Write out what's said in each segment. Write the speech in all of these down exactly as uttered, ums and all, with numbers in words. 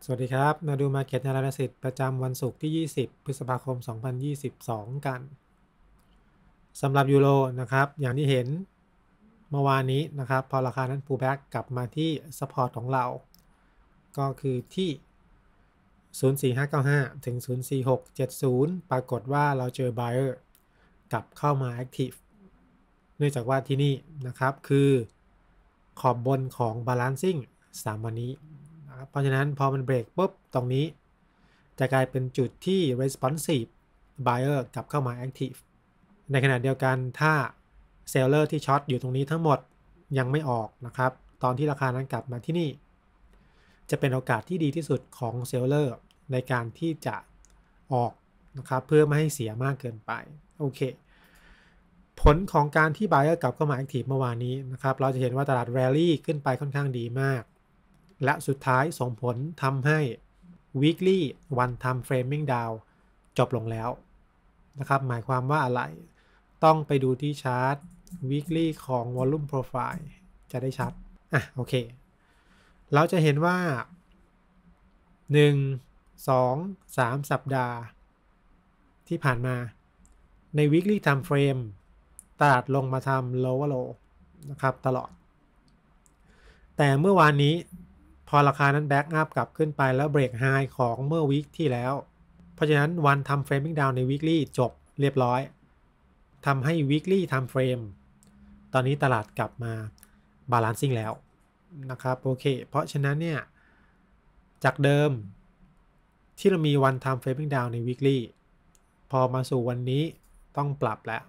สวัสดีครับมาดู Market Analysis ประจำวันศุกร์ที่ ยี่สิบ พฤษภาคม สองพันยี่สิบสอง กันสำหรับยูโรนะครับอย่างที่เห็นเมื่อวานนี้นะครับพอราคานั้น pullback กลับมาที่ support ของเรา ก็คือที่ ศูนย์ สี่ ห้า เก้า ห้า ถึง ศูนย์ สี่ หก เจ็ด ศูนย์ ปรากฏว่าเราเจอ buyer กลับเข้ามา active เนื่องจากว่าที่นี่นะครับคือขอบบนของ balancing สามวันนี้นะครับเพราะฉะนั้นพอมันเบรกปุ๊บตรงนี้จะกลายเป็นจุดที่ responsive buyer กลับเข้ามา active ในขณะเดียวกันถ้า seller ที่ช็อตอยู่ตรงนี้ทั้งหมดยังไม่ออกนะครับตอนที่ราคานั้นกลับมาที่นี่จะเป็นโอกาสที่ดีที่สุดของ seller ในการที่จะออกนะครับเพื่อไม่ให้เสียมากเกินไปโอเคผลของการที่ buyer กลับเข้ามา active เมื่อวานนี้นะครับเราจะเห็นว่าตลาด rally ขึ้นไปค่อนข้างดีมากและสุดท้ายส่งผลทำให้ weekly one time framing down จบลงแล้วนะครับหมายความว่าอะไรต้องไปดูที่ชาร์ต weekly ของ volume profile จะได้ชัดอ่ะโอเคเราจะเห็นว่าหนึ่ง สอง สามสัปดาห์ที่ผ่านมาใน weekly time frame ตลาดลงมาทำ lower low นะครับตลอดแต่เมื่อวานนี้พอราคานั้น back up กลับขึ้นไปแล้ว break high ของเมื่อวีคที่แล้วเพราะฉะนั้น one time framing down ใน weekly จบเรียบร้อยทำให้ weekly time frame ตอนนี้ตลาดกลับมา balancing แล้วนะครับโอเคเพราะฉะนั้นเนี่ยจากเดิมที่เรามี one time framing down ใน weekly พอมาสู่วันนี้ต้องปรับแล้ว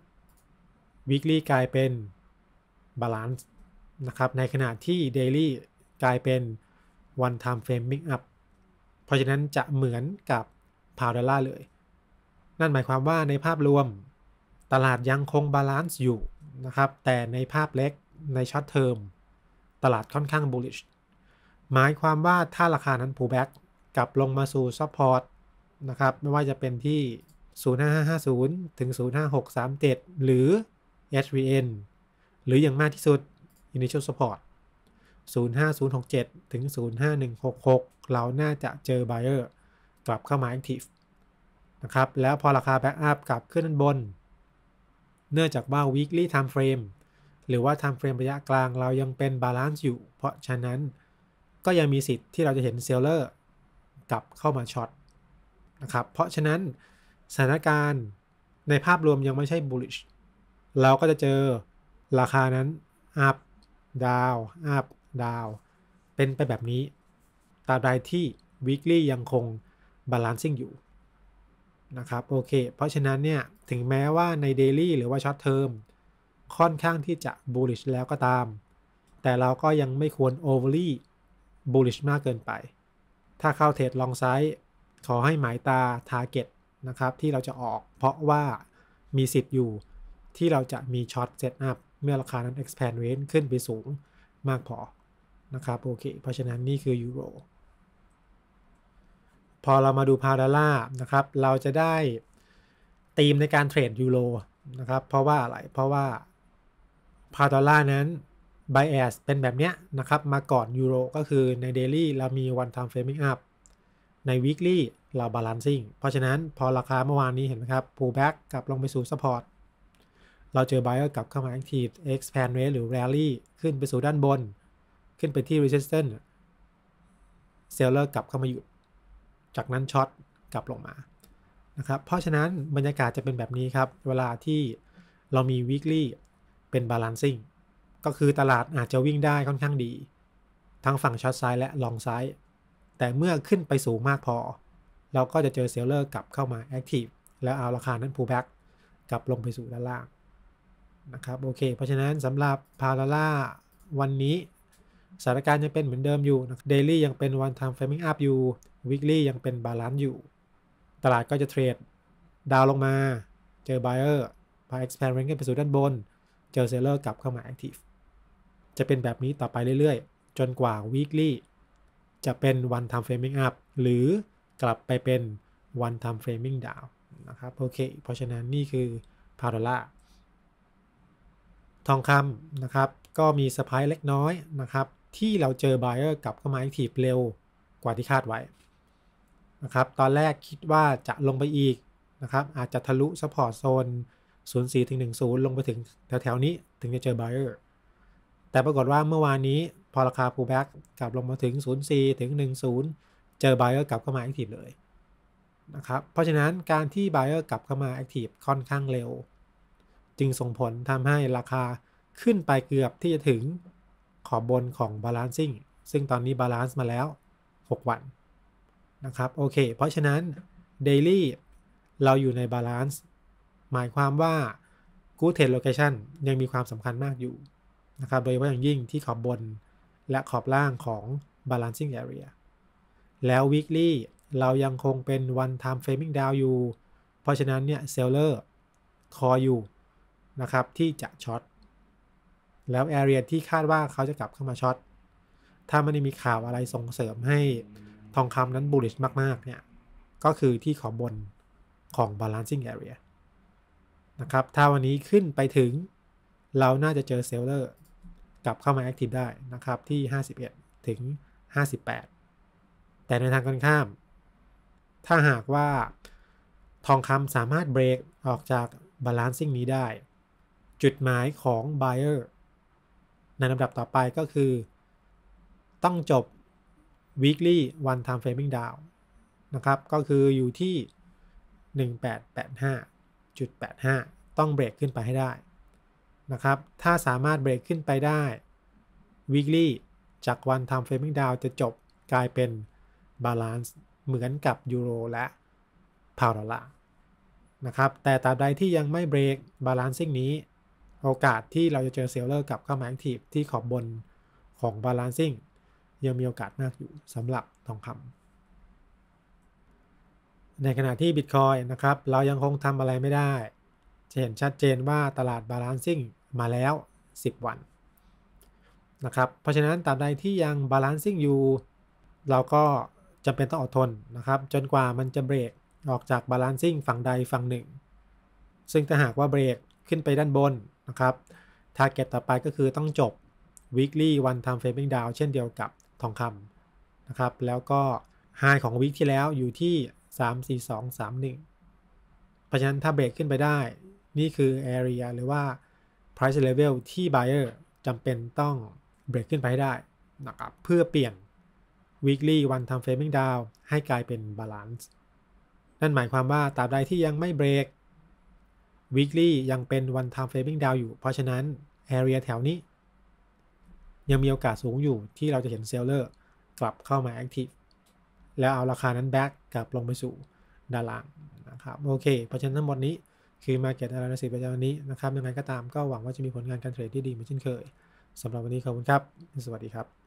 weekly กลายเป็น balance นะครับในขณะที่ daily กลายเป็น one time framing up เพราะฉะนั้นจะเหมือนกับพาวดอลลาร์เลยนั่นหมายความว่าในภาพรวมตลาดยังคงบาลานซ์อยู่นะครับแต่ในภาพเล็กในช็อตเทอมตลาดค่อนข้าง bullish หมายความว่าถ้าราคานั้น pullback กลับลงมาสู่ support นะครับไม่ว่าจะเป็นที่ ศูนย์ ห้า ห้า ห้า ศูนย์ ถึง ศูนย์ ห้า หก สาม เจ็ด หรือ เอช วี เอ็น หรืออย่างมากที่สุด initial support ศูนย์ ห้า ศูนย์ หก เจ็ด ถึง ศูนย์ ห้า หนึ่ง หก หก เราน่าจะเจอ buyer กลับเข้ามา active นะครับแล้วพอราคา back up กลับขึ้นด้านบนเนื่องจากว่า weekly time frame หรือว่า time frame ระยะกลางเรายังเป็น balance อยู่เพราะฉะนั้นก็ยังมีสิทธิ์ที่เราจะเห็น seller กลับเข้ามาช็อตนะครับเพราะฉะนั้นสถานการณ์ในภาพรวมยังไม่ใช่ bullish เราก็จะเจอราคานั้น up down up down เป็นไปแบบนี้ตราบใดที่ weekly ยังคง balancing อยู่นะครับโอเคเพราะฉะนั้นเนี่ยถึงแม้ว่าใน daily หรือว่า short term ค่อนข้างที่จะ bullish แล้วก็ตามแต่เราก็ยังไม่ควร overly bullish มากเกินไปถ้าเข้าเทรด long side ขอให้หมายตา target นะครับที่เราจะออกเพราะว่ามีสิทธิ์อยู่ที่เราจะมี short set up เมื่อราคานั้น expand range ขึ้นไปสูงมากพอนะครับโอเคเพราะฉะนั้นนี่คือยูโรพอเรามาดูพาวดอลลาร์นะครับเราจะได้ธีมในการเทรดยูโรนะครับเพราะว่าอะไรเพราะว่าพาวดอลลาร์นั้น bias เป็นแบบเนี้ยนะครับมาก่อนยูโรก็คือใน daily เรามี one time framing up ใน weekly เรา balancing เพราะฉะนั้นพอราคาเมื่อวานนี้เห็นไหมครับ pullback กลับลงไปสู่ support เราเจอ buyer กลับเข้ามา active expand rate หรือ rally ขึ้นไปสู่ด้านบนขึ้นไปที่ resistance seller กลับเข้ามาหยุดจากนั้นช็อตกลับลงมานะครับเพราะฉะนั้นบรรยากาศจะเป็นแบบนี้ครับเวลาที่เรามี weekly เป็น balancing ก็คือตลาดอาจจะวิ่งได้ค่อนข้างดีทั้งฝั่งช็อตไซด์และลองไซด์แต่เมื่อขึ้นไปสูงมากพอเราก็จะเจอ seller กลับเข้ามา active แล้วเอาราคานั้น pullback กลับลงไปสู่ด้านล่างนะครับโอเคเพราะฉะนั้นสำหรับพาราล่าวันนี้สถานการณ์ยังเป็นเหมือนเดิมอยู่นะ daily ยังเป็น one time framing up อยู่ weekly ยังเป็น balance อยู่ตลาดก็จะเทรดดาวลงมาเจอ buyer พอ expand range ขึ้นไปสู่ด้านบนเจอ seller กลับเข้ามา active จะเป็นแบบนี้ต่อไปเรื่อยๆจนกว่า weekly จะเป็น one time framing up หรือกลับไปเป็น one time framing down นะครับโอเคเพราะฉะนั้นนี่คือพาวดอลลาร์ทองคำนะครับก็มีเซอร์ไพรส์เล็กน้อยนะครับที่เราเจอ buyer กลับเข้ามา active เร็วกว่าที่คาดไว้นะครับตอนแรกคิดว่าจะลงไปอีกนะครับอาจจะทะลุ support zone ศูนย์ สี่ ถึง หนึ่ง ศูนย์ ลงไปถึงแถวๆนี้ถึงจะเจอ buyer แต่ปรากฏว่าเมื่อวานนี้พอราคา pullback กลับลงมาถึง ศูนย์ สี่ ถึง หนึ่ง ศูนย์ เจอ buyer กลับเข้ามา active เลยนะครับเพราะฉะนั้นการที่ buyer กลับเข้ามา active ค่อนข้างเร็วจึงส่งผลทำให้ราคาขึ้นไปเกือบที่จะถึงขอบบนของ balancing ซึ่งตอนนี้ balance มาแล้วหกวันนะครับโอเคเพราะฉะนั้น daily เราอยู่ใน balance หมายความว่า good trade location ยังมีความสำคัญมากอยู่นะครับโดยเฉพาะอย่างยิ่งที่ขอบบนและขอบล่างของ balancing area แล้ว weekly เรายังคงเป็น one time framing down อยู่เพราะฉะนั้นเนี่ย seller คออยู่นะครับที่จะช็อตแล้ว area ที่คาดว่าเขาจะกลับเข้ามาช็อตถ้าไม่ได้มีข่าวอะไรส่งเสริมให้ทองคำนั้น bullish มากๆเนี่ยก็คือที่ขอบบนของ balancing area นะครับถ้าวันนี้ขึ้นไปถึงเราน่าจะเจอ seller กลับเข้ามา active ได้นะครับที่ห้าสิบเอ็ดถึงห้าสิบแปดแต่ในทางกันข้ามถ้าหากว่าทองคำสามารถเบรกออกจาก balancing นี้ได้จุดหมายของ buyer ในลำดับต่อไปก็คือต้องจบ weekly one time framing down นะครับก็คืออยู่ที่ หนึ่งพันแปดร้อยแปดสิบห้าจุดแปดห้า ต้องเบรกขึ้นไปให้ได้นะครับถ้าสามารถเบรกขึ้นไปได้ weekly จาก one time framing down จะจบกลายเป็น balance เหมือนกับยูโรและพาวด์ดอลลาร์นะครับแต่ตราบใดที่ยังไม่เบรก balancing นี้โอกาสที่เราจะเจอเซลเลอร์กลับเข้ามา active ที่ขอบบนของ balancing ยังมีโอกาสมากอยู่สำหรับทองคำในขณะที่ Bitcoin นะครับเรายังคงทำอะไรไม่ได้จะเห็นชัดเจนว่าตลาด balancing มาแล้วสิบวันนะครับเพราะฉะนั้นตราบใดที่ยัง balancing อยู่เราก็จำเป็นต้องอดทนนะครับจนกว่ามันจะเบรกออกจาก balancing ฝั่งใดฝั่งหนึ่งซึ่งถ้าหากว่าเบรกขึ้นไปด้านบนนะครับ target ต่อไปก็คือต้องจบ weekly one time framing down เช่นเดียวกับทองคำนะครับแล้วก็ high ของวีคที่แล้วอยู่ที่สาม สี่ สอง สาม หนึ่งเพราะฉะนั้นถ้าเบรกขึ้นไปได้นี่คือ area หรือว่า price level ที่ buyer จำเป็นต้องเบรกขึ้นไปได้นะครับเพื่อเปลี่ยน weekly one time framing down ให้กลายเป็น balance นั่นหมายความว่าตราบใดที่ยังไม่เบรก weekly ยังเป็น one time framing down อยู่เพราะฉะนั้น area แถวนี้ยังมีโอกาสสูงอยู่ที่เราจะเห็น seller กลับเข้ามา active แล้วเอาราคานั้น back กลับลงไปสู่ด้านล่างนะครับโอเคเพราะฉะนั้นทั้งหมดนี้คือ Market Analysis ประจำวันนี้นะครับยังไงก็ตามก็หวังว่าจะมีผลงานการเทรดที่ดีเหมือนเช่นเคยสำหรับวันนี้ขอบคุณครับสวัสดีครับ